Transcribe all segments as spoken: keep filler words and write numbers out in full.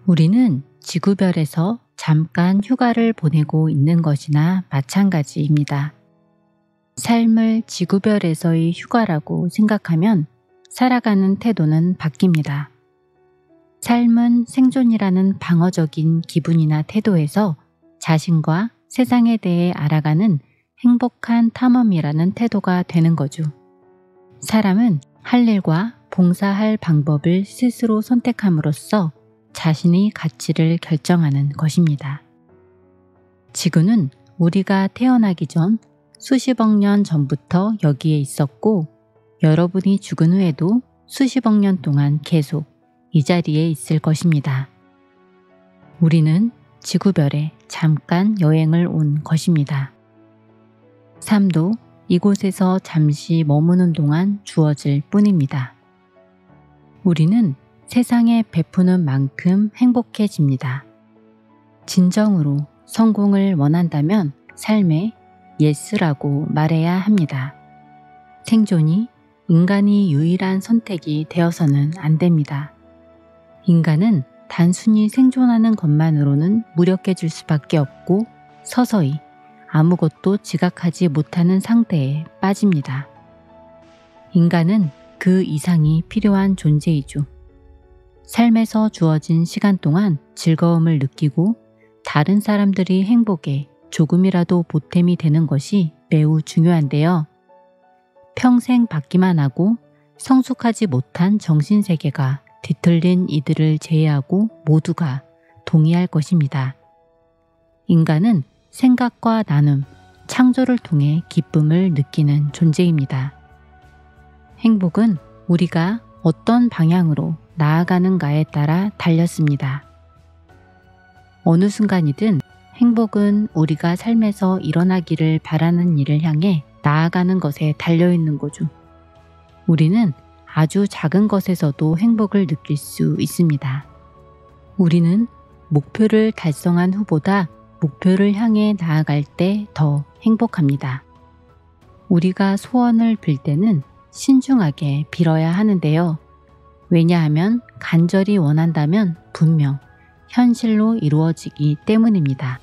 우리는 지구별에서 잠깐 휴가를 보내고 있는 것이나 마찬가지입니다. 삶을 지구별에서의 휴가라고 생각하면 살아가는 태도는 바뀝니다. 삶은 생존이라는 방어적인 기분이나 태도에서 자신과 세상에 대해 알아가는 행복한 탐험이라는 태도가 되는 거죠. 사람은 할 일과 봉사할 방법을 스스로 선택함으로써 자신의 가치를 결정하는 것입니다. 지구는 우리가 태어나기 전 수십억 년 전부터 여기에 있었고 여러분이 죽은 후에도 수십억 년 동안 계속 이 자리에 있을 것입니다. 우리는 지구별에 잠깐 여행을 온 것입니다. 삶도 이곳에서 잠시 머무는 동안 주어질 뿐입니다. 우리는 세상에 베푸는 만큼 행복해집니다. 진정으로 성공을 원한다면 삶에 예스라고 말해야 합니다. 생존이 인간이 유일한 선택이 되어서는 안 됩니다. 인간은 단순히 생존하는 것만으로는 무력해질 수밖에 없고 서서히 아무것도 지각하지 못하는 상태에 빠집니다. 인간은 그 이상이 필요한 존재이죠. 삶에서 주어진 시간 동안 즐거움을 느끼고 다른 사람들이 행복에 조금이라도 보탬이 되는 것이 매우 중요한데요. 평생 받기만 하고 성숙하지 못한 정신세계가 뒤틀린 이들을 제외하고 모두가 동의할 것입니다. 인간은 생각과 나눔, 창조를 통해 기쁨을 느끼는 존재입니다. 행복은 우리가 어떤 방향으로 나아가는가에 따라 달렸습니다. 어느 순간이든 행복은 우리가 삶에서 일어나기를 바라는 일을 향해 나아가는 것에 달려있는 거죠. 우리는 아주 작은 것에서도 행복을 느낄 수 있습니다. 우리는 목표를 달성한 후보다 목표를 향해 나아갈 때 더 행복합니다. 우리가 소원을 빌 때는 신중하게 빌어야 하는데요. 왜냐하면 간절히 원한다면 분명 현실로 이루어지기 때문입니다.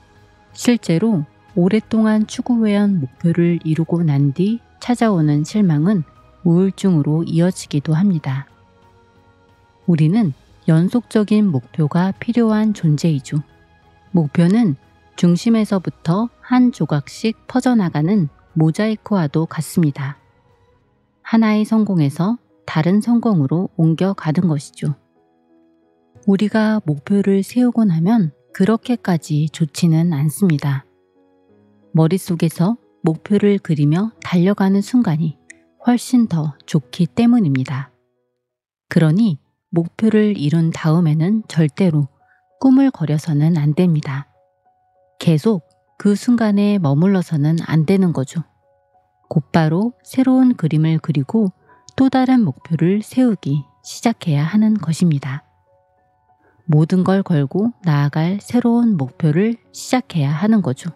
실제로 오랫동안 추구해온 목표를 이루고 난 뒤 찾아오는 실망은 우울증으로 이어지기도 합니다. 우리는 연속적인 목표가 필요한 존재이죠. 목표는 중심에서부터 한 조각씩 퍼져나가는 모자이크와도 같습니다. 하나의 성공에서 다른 성공으로 옮겨가는 것이죠. 우리가 목표를 세우고 나면 그렇게까지 좋지는 않습니다. 머릿속에서 목표를 그리며 달려가는 순간이 훨씬 더 좋기 때문입니다. 그러니 목표를 이룬 다음에는 절대로 꾸물거려서는 안 됩니다. 계속 그 순간에 머물러서는 안 되는 거죠. 곧바로 새로운 그림을 그리고 또 다른 목표를 세우기 시작해야 하는 것입니다. 모든 걸 걸고 나아갈 새로운 목표를 시작해야 하는 거죠.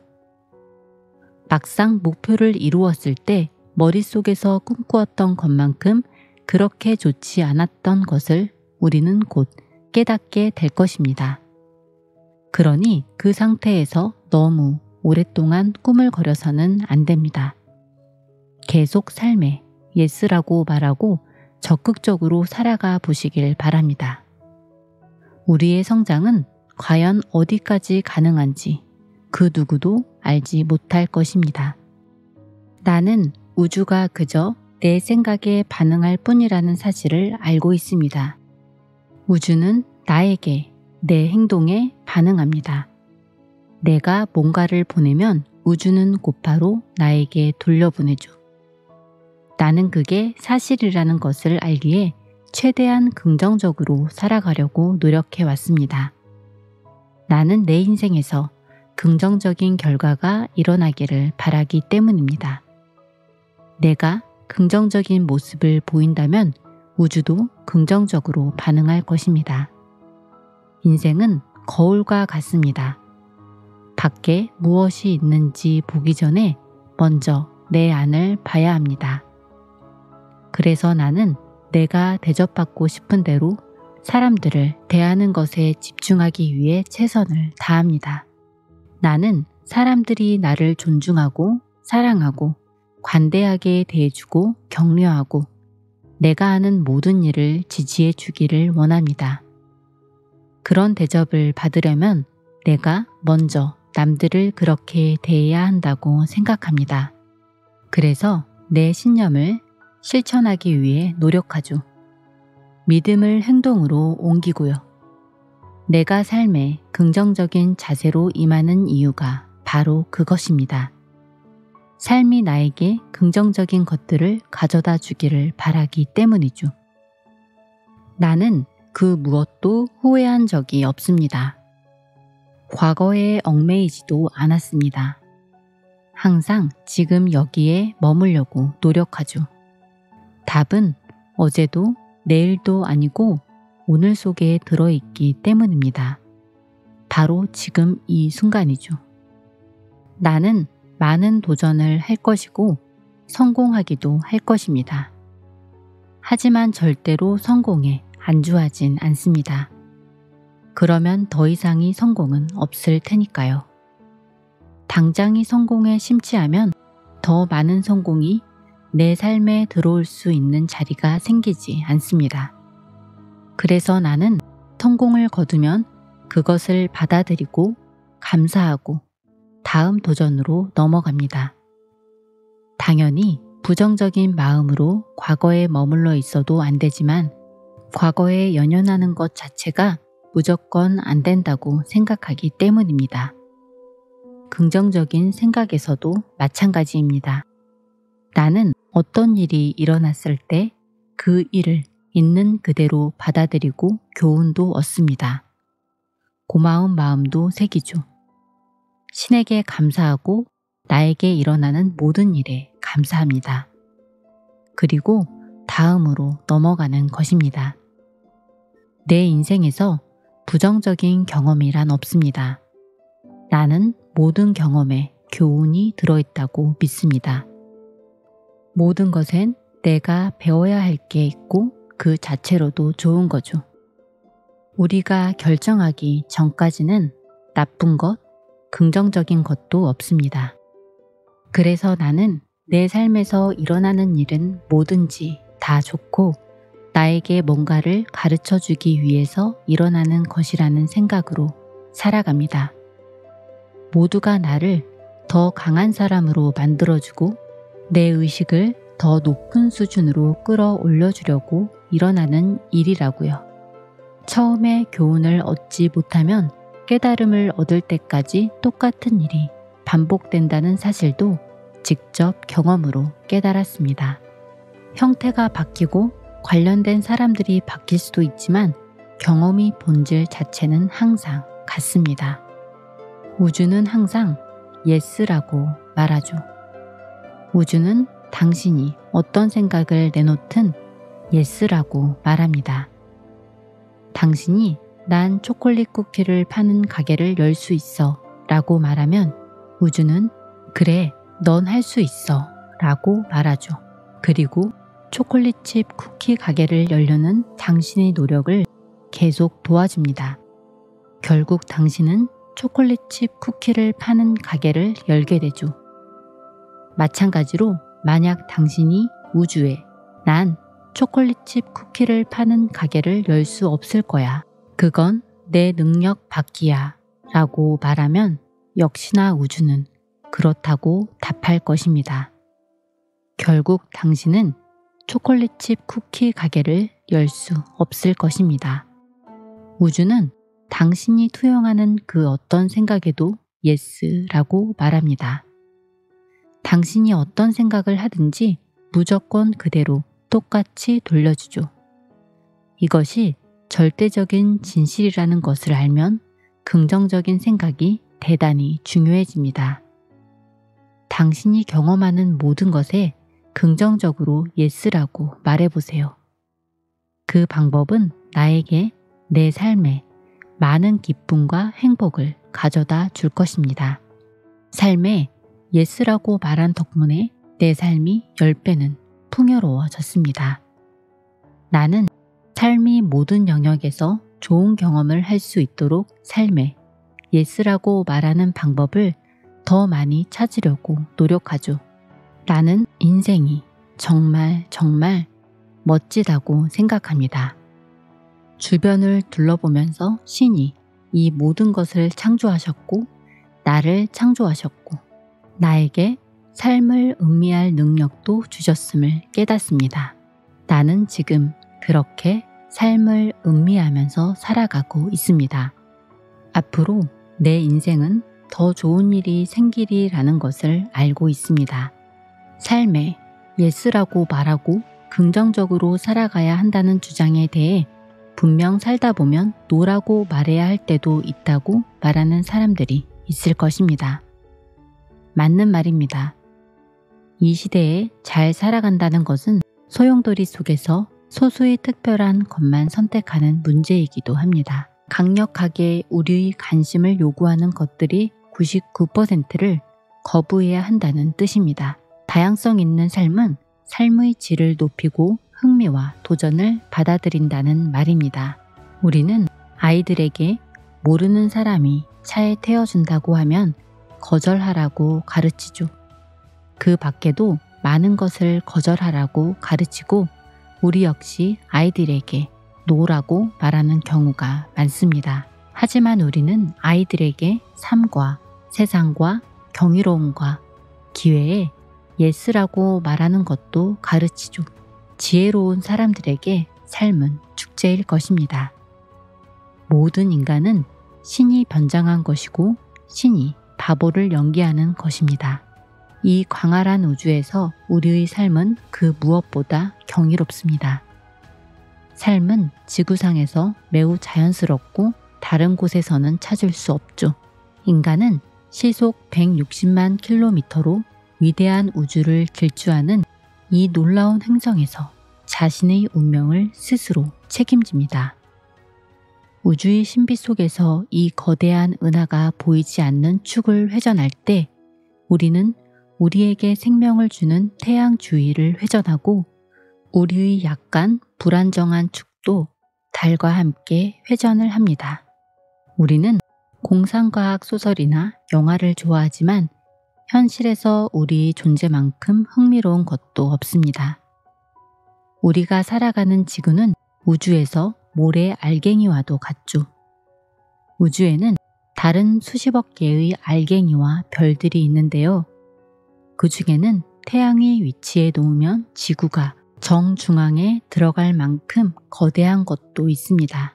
막상 목표를 이루었을 때 머릿속에서 꿈꾸었던 것만큼 그렇게 좋지 않았던 것을 우리는 곧 깨닫게 될 것입니다. 그러니 그 상태에서 너무 오랫동안 꾸물거려서는 안 됩니다. 계속 삶에 예스라고 말하고 적극적으로 살아가 보시길 바랍니다. 우리의 성장은 과연 어디까지 가능한지 그 누구도 알지 못할 것입니다. 나는 우주가 그저 내 생각에 반응할 뿐이라는 사실을 알고 있습니다. 우주는 나에게, 내 행동에 반응합니다. 내가 뭔가를 보내면 우주는 곧바로 나에게 돌려보내죠. 나는 그게 사실이라는 것을 알기에 최대한 긍정적으로 살아가려고 노력해 왔습니다. 나는 내 인생에서 긍정적인 결과가 일어나기를 바라기 때문입니다. 내가 긍정적인 모습을 보인다면 우주도 긍정적으로 반응할 것입니다. 인생은 거울과 같습니다. 밖에 무엇이 있는지 보기 전에 먼저 내 안을 봐야 합니다. 그래서 나는 내가 대접받고 싶은 대로 사람들을 대하는 것에 집중하기 위해 최선을 다합니다. 나는 사람들이 나를 존중하고 사랑하고 관대하게 대해주고 격려하고 내가 하는 모든 일을 지지해 주기를 원합니다. 그런 대접을 받으려면 내가 먼저 남들을 그렇게 대해야 한다고 생각합니다. 그래서 내 신념을 실천하기 위해 노력하죠. 믿음을 행동으로 옮기고요. 내가 삶에 긍정적인 자세로 임하는 이유가 바로 그것입니다. 삶이 나에게 긍정적인 것들을 가져다 주기를 바라기 때문이죠. 나는 그 무엇도 후회한 적이 없습니다. 과거에 얽매이지도 않았습니다. 항상 지금 여기에 머물려고 노력하죠. 답은 어제도 내일도 아니고 오늘 속에 들어있기 때문입니다. 바로 지금 이 순간이죠. 나는 많은 도전을 할 것이고 성공하기도 할 것입니다. 하지만 절대로 성공에 안주하진 않습니다. 그러면 더 이상의 성공은 없을 테니까요. 당장이 성공에 심취하면 더 많은 성공이 내 삶에 들어올 수 있는 자리가 생기지 않습니다. 그래서 나는 성공을 거두면 그것을 받아들이고 감사하고 다음 도전으로 넘어갑니다. 당연히 부정적인 마음으로 과거에 머물러 있어도 안 되지만 과거에 연연하는 것 자체가 무조건 안 된다고 생각하기 때문입니다. 긍정적인 생각에서도 마찬가지입니다. 나는 어떤 일이 일어났을 때 그 일을 있는 그대로 받아들이고 교훈도 얻습니다. 고마운 마음도 새기죠. 신에게 감사하고 나에게 일어나는 모든 일에 감사합니다. 그리고 다음으로 넘어가는 것입니다. 내 인생에서 부정적인 경험이란 없습니다. 나는 모든 경험에 교훈이 들어있다고 믿습니다. 모든 것엔 내가 배워야 할 게 있고 그 자체로도 좋은 거죠. 우리가 결정하기 전까지는 나쁜 것, 긍정적인 것도 없습니다. 그래서 나는 내 삶에서 일어나는 일은 뭐든지 다 좋고 나에게 뭔가를 가르쳐 주기 위해서 일어나는 것이라는 생각으로 살아갑니다. 모두가 나를 더 강한 사람으로 만들어주고 내 의식을 더 높은 수준으로 끌어올려 주려고 일어나는 일이라고요. 처음에 교훈을 얻지 못하면 깨달음을 얻을 때까지 똑같은 일이 반복된다는 사실도 직접 경험으로 깨달았습니다. 형태가 바뀌고 관련된 사람들이 바뀔 수도 있지만 경험의 본질 자체는 항상 같습니다. 우주는 항상 예스라고 말하죠. 우주는 당신이 어떤 생각을 내놓든 예스라고 말합니다. 당신이 난 초콜릿 쿠키를 파는 가게를 열 수 있어 라고 말하면 우주는 그래, 넌 할 수 있어 라고 말하죠. 그리고 초콜릿칩 쿠키 가게를 열려는 당신의 노력을 계속 도와줍니다. 결국 당신은 초콜릿칩 쿠키를 파는 가게를 열게 되죠. 마찬가지로 만약 당신이 우주에 난 초콜릿칩 쿠키를 파는 가게를 열 수 없을 거야. 그건 내 능력 밖이야 라고 말하면 역시나 우주는 그렇다고 답할 것입니다. 결국 당신은 초콜릿칩 쿠키 가게를 열 수 없을 것입니다. 우주는 당신이 투영하는 그 어떤 생각에도 예스라고 말합니다. 당신이 어떤 생각을 하든지 무조건 그대로 똑같이 돌려주죠. 이것이 절대적인 진실이라는 것을 알면 긍정적인 생각이 대단히 중요해집니다. 당신이 경험하는 모든 것에 긍정적으로 예스라고 말해보세요. 그 방법은 나에게 내 삶에 많은 기쁨과 행복을 가져다 줄 것입니다. 삶에 예스라고 말한 덕분에 내 삶이 열 배는 풍요로워졌습니다. 나는 삶이 사람이 모든 영역에서 좋은 경험을 할 수 있도록 삶에 예스라고 말하는 방법을 더 많이 찾으려고 노력하죠. 나는 인생이 정말 정말 멋지다고 생각합니다. 주변을 둘러보면서 신이 이 모든 것을 창조하셨고 나를 창조하셨고 나에게 삶을 음미할 능력도 주셨음을 깨닫습니다. 나는 지금 그렇게 삶을 음미하면서 살아가고 있습니다. 앞으로 내 인생은 더 좋은 일이 생기리라는 것을 알고 있습니다. 삶에 예스라고 말하고 긍정적으로 살아가야 한다는 주장에 대해 분명 살다 보면 노라고 말해야 할 때도 있다고 말하는 사람들이 있을 것입니다. 맞는 말입니다. 이 시대에 잘 살아간다는 것은 소용돌이 속에서 소수의 특별한 것만 선택하는 문제이기도 합니다. 강력하게 우리의 관심을 요구하는 것들이 구십구 퍼센트를 거부해야 한다는 뜻입니다. 다양성 있는 삶은 삶의 질을 높이고 흥미와 도전을 받아들인다는 말입니다. 우리는 아이들에게 모르는 사람이 차에 태워준다고 하면 거절하라고 가르치죠. 그 밖에도 많은 것을 거절하라고 가르치고 우리 역시 아이들에게 노라고 말하는 경우가 많습니다. 하지만 우리는 아이들에게 삶과 세상과 경이로움과 기회에 예스라고 말하는 것도 가르치죠. 지혜로운 사람들에게 삶은 축제일 것입니다. 모든 인간은 신이 변장한 것이고 신이 바보를 연기하는 것입니다. 이 광활한 우주에서 우리의 삶은 그 무엇보다 경이롭습니다. 삶은 지구상에서 매우 자연스럽고 다른 곳에서는 찾을 수 없죠. 인간은 시속 백육십만 킬로미터로 위대한 우주를 길주하는 이 놀라운 행성에서 자신의 운명을 스스로 책임집니다. 우주의 신비 속에서 이 거대한 은하가 보이지 않는 축을 회전할 때 우리는 우리에게 생명을 주는 태양 주위를 회전하고 우리의 약간 불안정한 축도 달과 함께 회전을 합니다. 우리는 공상과학 소설이나 영화를 좋아하지만 현실에서 우리의 존재만큼 흥미로운 것도 없습니다. 우리가 살아가는 지구는 우주에서 모래 알갱이와도 같죠. 우주에는 다른 수십억 개의 알갱이와 별들이 있는데요. 그 중에는 태양이 위치해 놓으면 지구가 정중앙에 들어갈 만큼 거대한 것도 있습니다.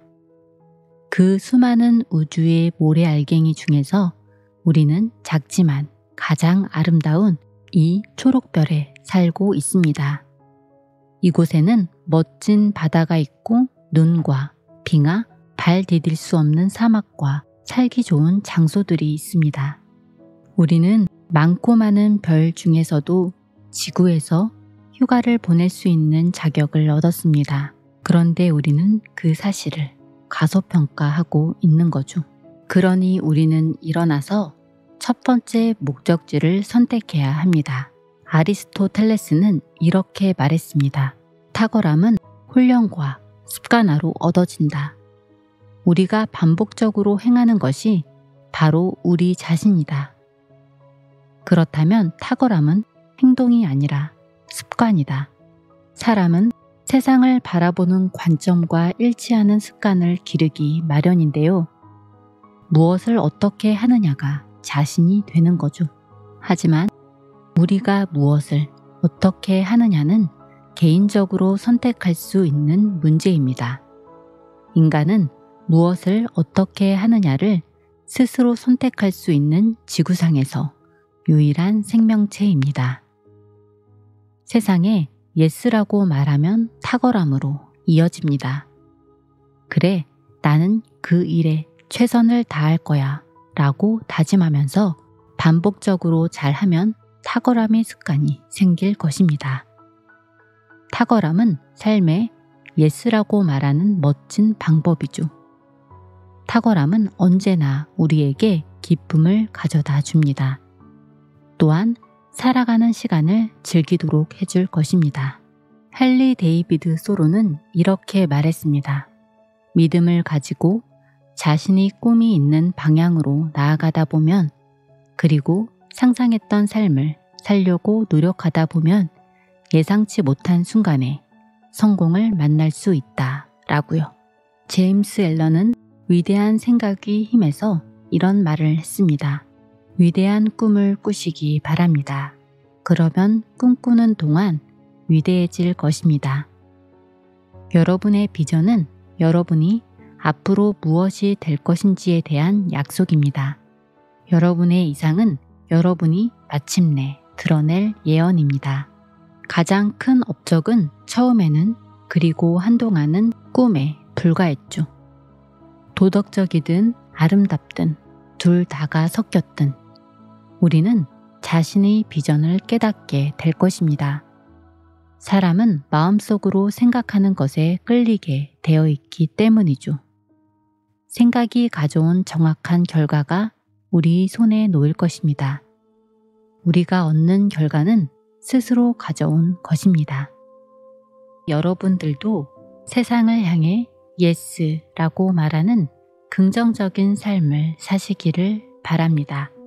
그 수많은 우주의 모래 알갱이 중에서 우리는 작지만 가장 아름다운 이 초록별에 살고 있습니다. 이곳에는 멋진 바다가 있고 눈과 빙하, 발 디딜 수 없는 사막과 살기 좋은 장소들이 있습니다. 우리는 많고 많은 별 중에서도 지구에서 휴가를 보낼 수 있는 자격을 얻었습니다. 그런데 우리는 그 사실을 과소평가하고 있는 거죠. 그러니 우리는 일어나서 첫 번째 목적지를 선택해야 합니다. 아리스토텔레스는 이렇게 말했습니다. 탁월함은 훈련과 습관화로 얻어진다. 우리가 반복적으로 행하는 것이 바로 우리 자신이다. 그렇다면 탁월함은 행동이 아니라 습관이다. 사람은 세상을 바라보는 관점과 일치하는 습관을 기르기 마련인데요. 무엇을 어떻게 하느냐가 자신이 되는 거죠. 하지만 우리가 무엇을 어떻게 하느냐는 개인적으로 선택할 수 있는 문제입니다. 인간은 무엇을 어떻게 하느냐를 스스로 선택할 수 있는 지구상에서 유일한 생명체입니다. 세상에 예스라고 말하면 탁월함으로 이어집니다. 그래, 나는 그 일에 최선을 다할 거야 라고 다짐하면서 반복적으로 잘하면 탁월함의 습관이 생길 것입니다. 탁월함은 삶에 예스라고 말하는 멋진 방법이죠. 탁월함은 언제나 우리에게 기쁨을 가져다 줍니다. 또한 살아가는 시간을 즐기도록 해줄 것입니다. 헨리 데이비드 소로는 이렇게 말했습니다. 믿음을 가지고 자신이 꿈이 있는 방향으로 나아가다 보면, 그리고 상상했던 삶을 살려고 노력하다 보면 예상치 못한 순간에 성공을 만날 수 있다 라고요. 제임스 앨런은 위대한 생각이 힘에서 이런 말을 했습니다. 위대한 꿈을 꾸시기 바랍니다. 그러면 꿈꾸는 동안 위대해질 것입니다. 여러분의 비전은 여러분이 앞으로 무엇이 될 것인지에 대한 약속입니다. 여러분의 이상은 여러분이 마침내 드러낼 예언입니다. 가장 큰 업적은 처음에는, 그리고 한동안은 꿈에 불과했죠. 도덕적이든 아름답든 둘 다가 섞였든 우리는 자신의 비전을 깨닫게 될 것입니다. 사람은 마음속으로 생각하는 것에 끌리게 되어 있기 때문이죠. 생각이 가져온 정확한 결과가 우리 손에 놓일 것입니다. 우리가 얻는 결과는 스스로 가져온 것입니다. 여러분들도 세상을 향해 예스라고 말하는 긍정적인 삶을 사시기를 바랍니다.